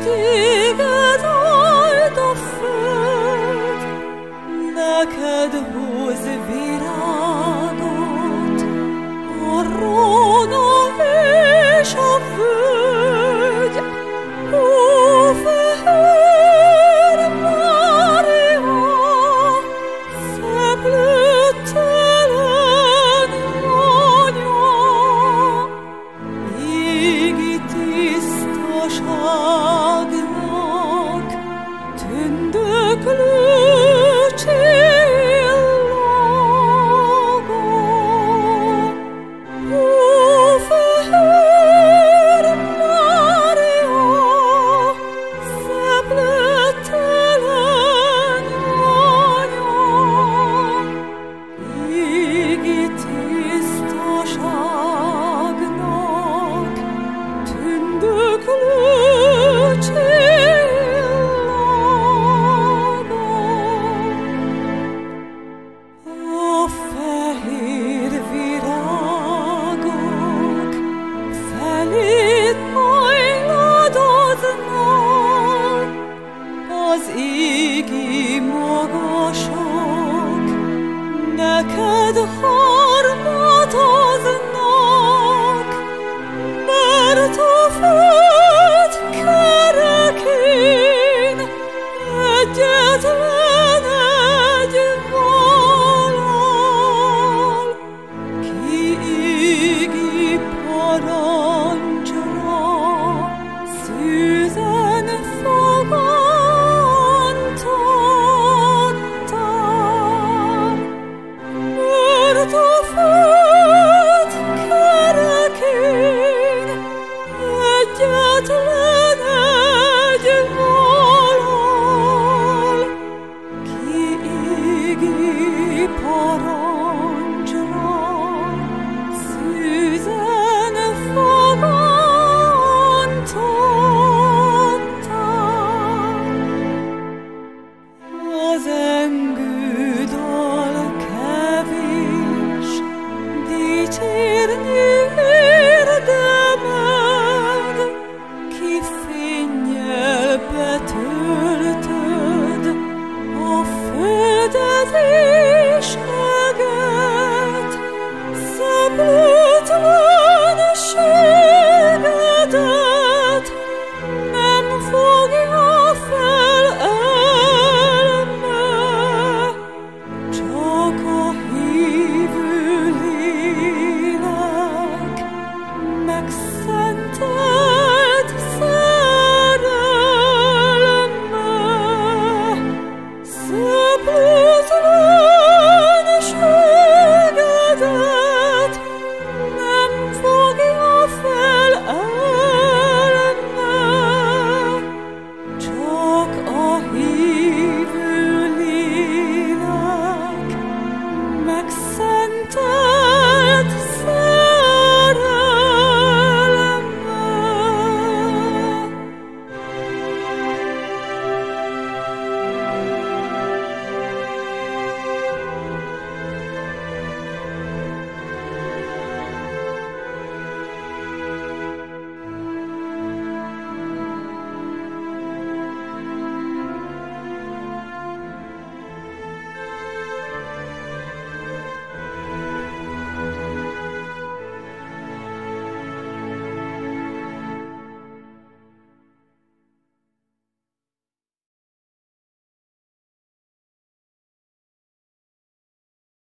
téged áld a föld, neked hoz virágot a róna és a völgy. Ó, fehér Mária, szeplőtelen anya, égi tisztaságnak tündöklő csillaga. Ó, fehér Mária, szeplőtelen anya, égi tisztaságnak tündöklő csillaga. A fehér virágok feléd hajladoznak, az égi magasok neked harmatoznak, mert a föld kerekén egyetlen egy halál, ki égi parancsra szűzen fogantattál, mert a föld kerekén egyetlen egy halál, ki égi parancsra szűzen fogantattál. Az engő dal kevés, dicsérni